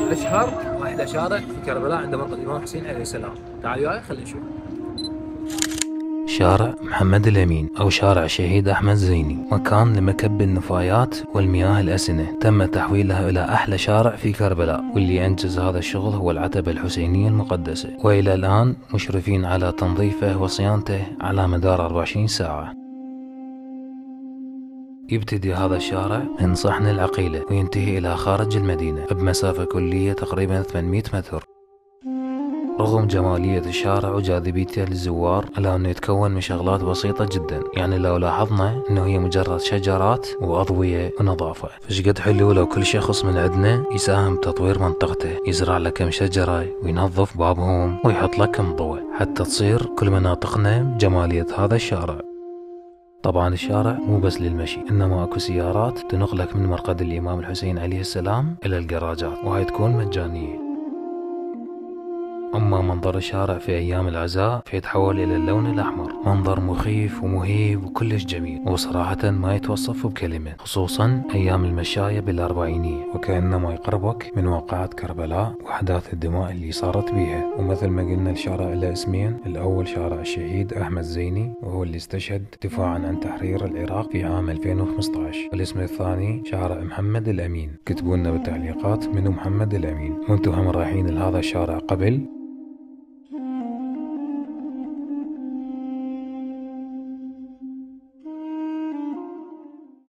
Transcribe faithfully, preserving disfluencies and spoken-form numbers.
اشهر واحلى شارع في كربلاء عند مرقد الامام حسين عليه السلام. تعال وياي خلينا نشوف. شارع محمد الأمين أو شارع الشهيد أحمد زيني، مكان لمكب النفايات والمياه الأسنة. تم تحويلها إلى أحلى شارع في كربلاء، واللي أنجز هذا الشغل هو العتبة الحسينية المقدسة، وإلى الآن مشرفين على تنظيفه وصيانته على مدار أربعة وعشرين ساعة. يبتدي هذا الشارع من صحن العقيلة وينتهي إلى خارج المدينة بمسافة كلية تقريبا ثمانمئة متر. رغم جمالية الشارع وجاذبيته للزوار إلا أنه يتكون من شغلات بسيطة جدا، يعني لو لاحظنا أنه هي مجرد شجرات وأضوية ونظافة. فشقد حلو لو كل شخص من عندنا يساهم بتطوير منطقته، يزرع لك كم شجرة وينظف بابهم ويحط لك كم ضوء، حتى تصير كل مناطقنا بجمالية هذا الشارع. طبعا الشارع مو بس للمشي، انما اكو سيارات تنقلك من مرقد الامام الحسين عليه السلام الى الجراجات، وهاي تكون مجانية. أما منظر الشارع في أيام العزاء فيتحول إلى اللون الأحمر، منظر مخيف ومهيب وكلش جميل، وصراحة ما يتوصف بكلمة، خصوصا أيام المشاية بالأربعينية، وكأنما يقربك من واقعة كربلاء وأحداث الدماء اللي صارت بيها. ومثل ما قلنا الشارع له اسمين، الأول شارع الشهيد أحمد زيني، وهو اللي استشهد دفاعا عن تحرير العراق في عام ألفين وخمسة عشر، والاسم الثاني شارع محمد الأمين. كتبوا لنا بالتعليقات منو محمد الأمين، وانتم هم رايحين لهذا الشارع قبل؟